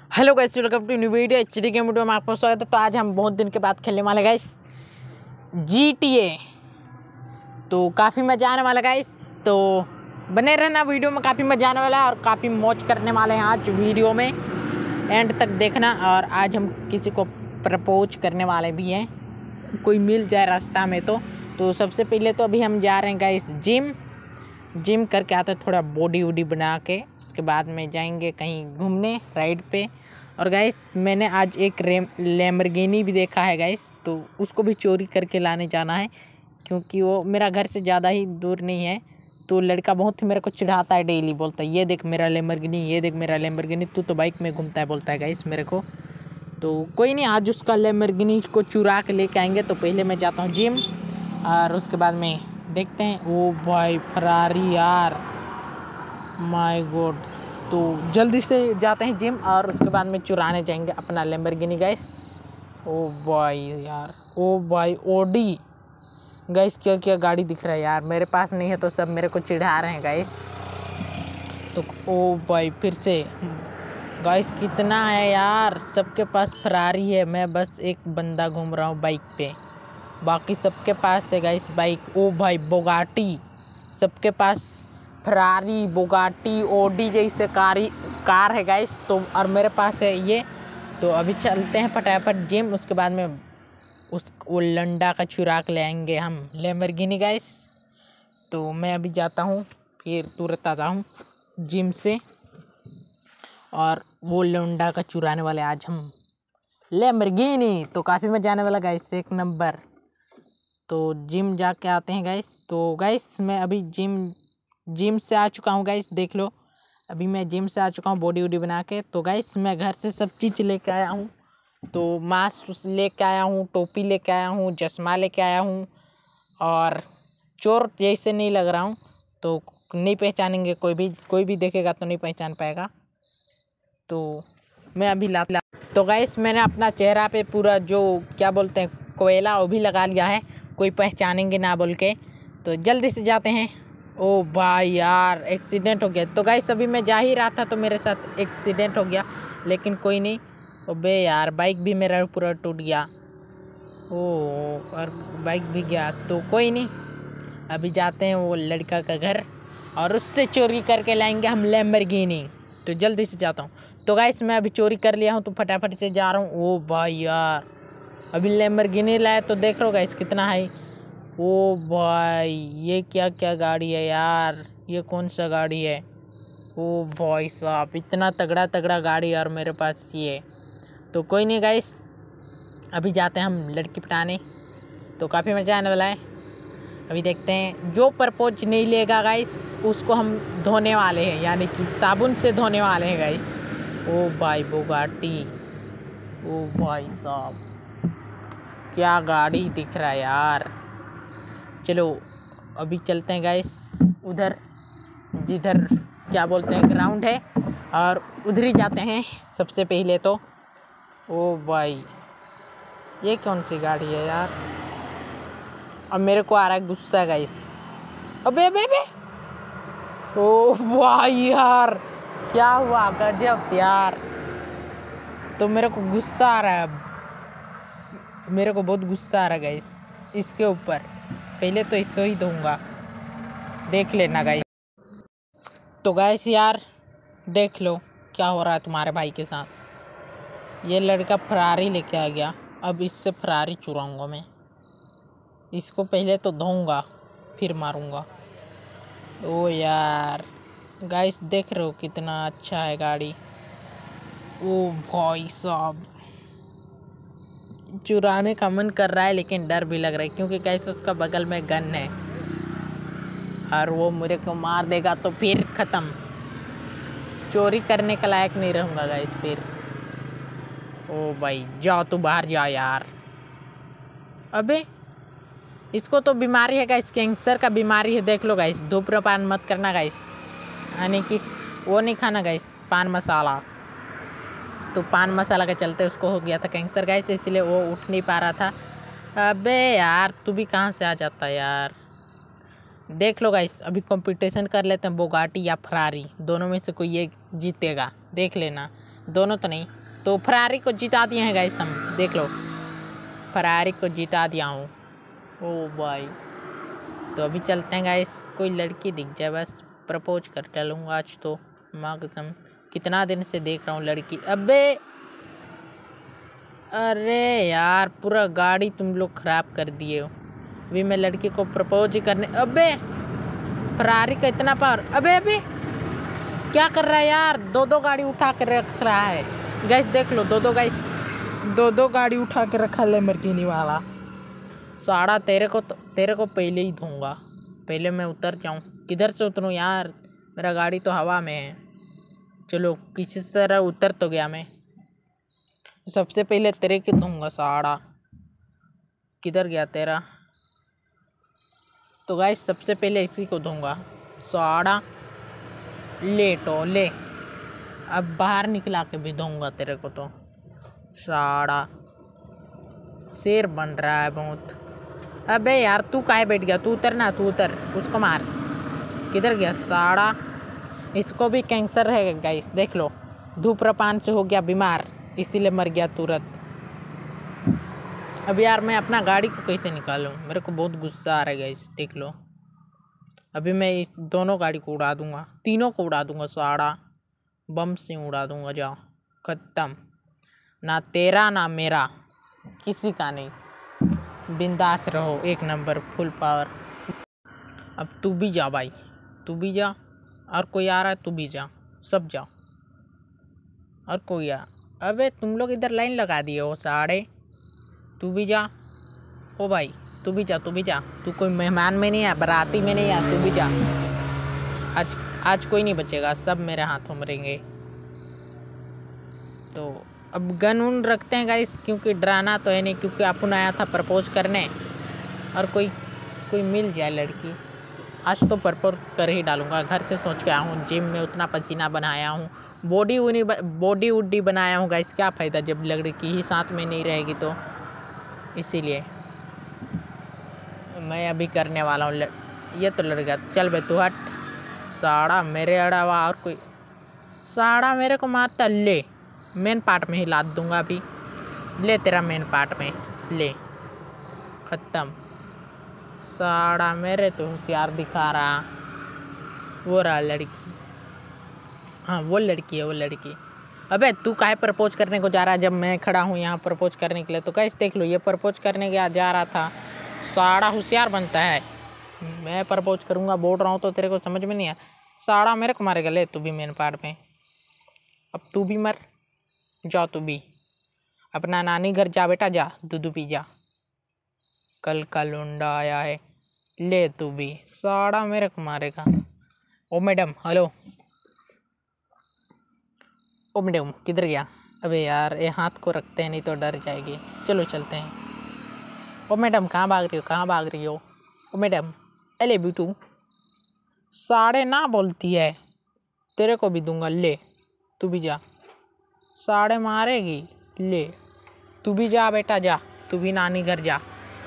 Hello guys, welcome to new video HD game video में आपका स्वागत है। तो आज हम बहुत दिन के बाद खेलने वाले गाइस GTA। तो काफ़ी मज़ा आने वाला गाइस, तो बने रहना वीडियो में, काफ़ी मज़ा आने वाला है और काफ़ी मौज करने वाले हैं आज वीडियो में। एंड तक देखना। और आज हम किसी को प्रपोज करने वाले भी हैं, कोई मिल जाए रास्ता में। तो सबसे पहले तो अभी हम जा रहे हैं गाइस जिम करके आते हैं, थोड़ा बॉडी वूडी बना के। उसके बाद में जाएंगे कहीं घूमने राइड पे। और गाइस मैंने आज एक लैम्बोर्गिनी भी देखा है गाइस, तो उसको भी चोरी करके लाने जाना है, क्योंकि वो मेरा घर से ज़्यादा ही दूर नहीं है। तो लड़का बहुत ही मेरे को चिढ़ाता है, डेली बोलता है ये देख मेरा लैम्बोर्गिनी, ये देख मेरा लैम्बोर्गिनी, तू तो बाइक में घूमता है, बोलता है गाइस मेरे को। तो कोई नहीं, आज उसका लैम्बोर्गिनी को चुरा के लेके आएंगे। तो पहले मैं जाता हूँ जिम, और उसके बाद में देखते हैं। ओ भाई फरारी यार, माय गॉड। तो जल्दी से जाते हैं जिम, और उसके बाद में चुराने जाएंगे अपना लैम्बोर्गिनी गाइस। ओ भाई यार, ओ भाई ओडी गाइस, क्या क्या गाड़ी दिख रहा है यार, मेरे पास नहीं है तो सब मेरे को चिढ़ा रहे हैं गाइस। तो ओ भाई फिर से गाइस, कितना है यार, सबके पास फरारी है, मैं बस एक बंदा घूम रहा हूँ बाइक पे, बाकी सबके पास है गाइस बाइक। ओ भाई बोगाटी, सबके पास फरारी, बोगाटी, ओडी जैसे कार है गाइस। तो और मेरे पास है ये। तो अभी चलते हैं फटाफट जिम, उसके बाद में वो लंडा का चुरा के ले आएंगे हम लैम्बोर्गिनी गाइस। तो मैं अभी जाता हूँ, फिर तुरंत आता हूँ जिम से, और वो लंडा का चुराने वाले आज हम लैम्बोर्गिनी। तो काफ़ी मजा आने वाला गाइस, एक नंबर। तो जिम जाके आते हैं गाइस। तो गाइस मैं अभी जिम से आ चुका हूँ गाइस, देख लो। अभी मैं जिम से आ चुका हूँ बॉडी वूडी बना के। तो गाइस मैं घर से सब चीज़ लेके आया हूँ। तो मास्क लेके आया हूँ, टोपी लेके आया हूँ, चश्मा लेके आया हूँ, और चोर जैसे नहीं लग रहा हूँ, तो नहीं पहचानेंगे, कोई भी देखेगा तो नहीं पहचान पाएगा। तो मैं अभी तो गाइस मैंने अपना चेहरा पे पूरा जो क्या बोलते हैं कोयला, वो भी लगा लिया है, कोई पहचानेंगे ना बोल के। तो जल्दी से जाते हैं। ओ भाई यार, एक्सीडेंट हो गया। तो गाइस अभी मैं जा ही रहा था तो मेरे साथ एक्सीडेंट हो गया, लेकिन कोई नहीं। अबे यार, बाइक भी मेरा पूरा टूट गया। ओ, और बाइक भी गया। तो कोई नहीं, अभी जाते हैं वो लड़का का घर, और उससे चोरी करके लाएंगे हम लैम्बोर्गिनी। तो जल्दी से जाता हूँ। तो गाइस मैं अभी चोरी कर लिया हूँ, तो फटाफट से जा रहा हूँ। ओ भाई यार, अभी लैम्बोर्गिनी लाया, तो देख लो गाइस कितना है। ओ भाई, ये क्या क्या गाड़ी है यार, ये कौन सा गाड़ी है। ओ भाई साहब, इतना तगड़ा तगड़ा गाड़ी और मेरे पास ये। तो कोई नहीं गाइस, अभी जाते हैं हम लड़की पटाने। तो काफ़ी मज़ा आने वाला है। अभी देखते हैं, जो प्रपोज नहीं लेगा गाइस उसको हम धोने वाले हैं, यानी कि साबुन से धोने वाले हैं गाइस। ओ भाई बोगाटी, ओ भाई साहब क्या गाड़ी दिख रहा है यार। चलो अभी चलते हैं गाइस उधर, जिधर क्या बोलते हैं ग्राउंड है, और उधर ही जाते हैं सबसे पहले तो। ओ भाई, ये कौन सी गाड़ी है यार। अब मेरे को आ रहा है गुस्सा गाइस। अबे अबे अबे, ओ भाई यार, क्या हुआ, गजब यार। तो मेरे को गुस्सा आ रहा है अब, मेरे को बहुत गुस्सा आ रहा है गाइस इसके ऊपर। पहले तो इसको ही दूंगा, देख लेना गाइस। तो गाइस यार देख लो क्या हो रहा है तुम्हारे भाई के साथ। ये लड़का फरारी लेके आ गया, अब इससे फरारी चुराऊंगा मैं। इसको पहले तो धोऊंगा, फिर मारूंगा। ओ यार गाइस, देख रहे हो कितना अच्छा है गाड़ी। ओ भाई साहब, चुराने का मन कर रहा है, लेकिन डर भी लग रहा है, क्योंकि गाइस उसका बगल में गन है, और वो मेरे को मार देगा तो फिर ख़त्म, चोरी करने का लायक नहीं रहूँगा गाइस फिर। ओ भाई जाओ, तू बाहर जा यार। अबे इसको तो बीमारी है गाइस, कैंसर का बीमारी है, देख लो गाइस। धूम्रपान मत करना गाइस, यानी कि वो नहीं खाना गाइस, पान मसाला। तो पान मसाला के चलते उसको हो गया था कैंसर गाइस, इसलिए वो उठ नहीं पा रहा था। अबे यार, तू भी कहाँ से आ जाता यार। देख लो गाइस, अभी कंपटीशन कर लेते हैं, बोगाटी या फरारी, दोनों में से कोई एक जीतेगा, देख लेना। दोनों तो नहीं, तो फरारी को जिता दिए हैं गाइस हम, देख लो फरारी को जिता दिया हूँ। ओ भाई तो अभी चलते हैं गाइस, कोई लड़की दिख जाए बस प्रपोज कर डालूंगा आज तो। माँ कसम कितना दिन से देख रहा हूँ लड़की। अबे अरे यार पूरा गाड़ी तुम लोग खराब कर दिए हो। अभी मैं लड़की को प्रपोज ही करने, अबे फरारी का इतना पावर। अबे अबे क्या कर रहा है यार, दो दो गाड़ी उठा के रख रहा है गाइस, देख लो दो दो गाड़ी उठा के रखा लैम्बोर्गिनी वाला। साड़ा तेरे को पहले ही दूंगा, पहले मैं उतर जाऊं। किधर से उतरूं यार, मेरा गाड़ी तो हवा में है। चलो किसी तरह उतर तो गया मैं। सबसे पहले तेरे को दूंगा साड़ा। किधर गया तेरा? तो गाइस सबसे पहले इसी को दूंगा साड़ा। ले तो ले, अब बाहर निकला के भी दूंगा तेरे को तो साड़ा। शेर बन रहा है बहुत। अबे यार तू काहे बैठ गया, तू उतर ना, तू उतर, उसको मार। किधर गया साड़ा? इसको भी कैंसर है गाइस, देख लो धूम्रपान से हो गया बीमार, इसीलिए मर गया तुरंत। अब यार मैं अपना गाड़ी को कैसे निकालूं, मेरे को बहुत गुस्सा आ रहा है गाइस, देख लो। अभी मैं इस दोनों गाड़ी को उड़ा दूंगा, तीनों को उड़ा दूंगा साड़ा, बम से उड़ा दूंगा। जाओ खत्म, ना तेरा ना मेरा, किसी का नहीं। बिंदास रहो, एक नंबर फुल पावर। अब तू भी जा भाई, तू भी जा, और कोई आ रहा है तू भी जा, सब जाओ। और कोई आ, अबे तुम लोग इधर लाइन लगा दिए हो साड़े, तू भी जा। ओ भाई तू भी जा, तू भी जा, तू कोई मेहमान में नहीं है, बाराती में नहीं है, तू भी जा। आज कोई नहीं बचेगा, सब मेरे हाथों में रहेंगे। तो अब गन उन रखते हैं गाइस, क्योंकि डराना तो है नहीं, क्योंकि अपन आया था प्रपोज करने। और कोई मिल जाए लड़की, आज तो प्रपोज कर ही डालूंगा। घर से सोच के आया हूँ, जिम में उतना पसीना बनाया हूँ, बॉडी वूडी बनाया हूँ गाइस, क्या फ़ायदा जब लड़की ही साथ में नहीं रहेगी तो। इसीलिए मैं अभी करने वाला हूँ। ये तो लड़ गया, चल बे तू हट। साड़ा मेरे अड़ावा और कोई, साड़ा मेरे को मारता, ले मेन पार्ट में ही लाद दूंगा अभी। ले तेरा मेन पार्ट में ले, खत्म। साड़ा मेरे तो होशियार दिखा रहा। वो रहा लड़की, हाँ वो लड़की है, वो लड़की। अबे तू काहे प्रपोज करने को जा रहा है जब मैं खड़ा हूँ यहाँ प्रपोज करने के लिए? तो कैसे देख लो, ये प्रपोज करने के जा रहा था। साड़ा होशियार बनता है, मैं प्रपोज करूँगा बोल रहा हूँ तो तेरे को समझ में नहीं आया। साड़ा मेरे को मारेगा, ले तू भी मेन पार्ट में। अब तू भी मर, जाओ तू भी अपना नानी घर जा बेटा, जा दूध पी जा, कल का लुंडा आया है। ले तू भी, साड़ा मेरे को मारेगा। ओ मैडम हेलो, ओ मैडम किधर गया? अबे यार ये हाथ को रखते हैं नहीं तो डर जाएगी। चलो चलते हैं। ओ मैडम कहाँ भाग रही हो, कहाँ भाग रही हो? ओ मैडम अले बिटू, साड़े ना बोलती है, तेरे को भी दूंगा, ले तू भी जा। साड़े मारेगी, ले तू भी जा बेटा, जा तू भी नानी घर जा।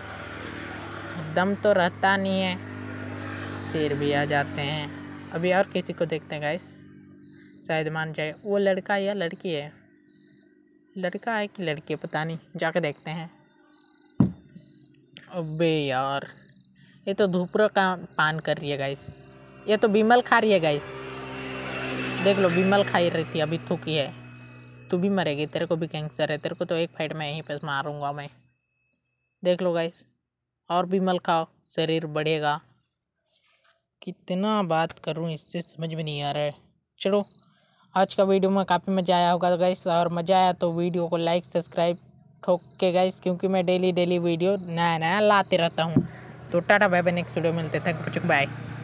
दम तो रहता नहीं है, फिर भी आ जाते हैं। अभी और किसी को देखते हैं गाइस, शायद मान जाए। वो लड़का या लड़की है, लड़का है कि लड़की है पता नहीं, जाके देखते हैं। अबे यार ये तो धूपरा का पान कर रही है गाइस, ये तो बिमल खा रही है गाइस, देख लो बिमल खाई रही थी अभी थूकी है। तू भी मरेगी, तेरे को भी कैंसर है, तेरे को तो एक फाइट में यहीं पे मारूंगा मैं, देख लो गाइस। और बिमल खाओ, शरीर बढ़ेगा। कितना बात करूं इससे समझ में नहीं आ रहा है। चलो आज का वीडियो में काफ़ी मज़ा आया होगा गाइस, और मज़ा आया तो वीडियो को लाइक सब्सक्राइब ठोक के गाइस, क्योंकि मैं डेली वीडियो नया नया लाते रहता हूँ। तो tata bye bye, next video मिलते थे, बाय।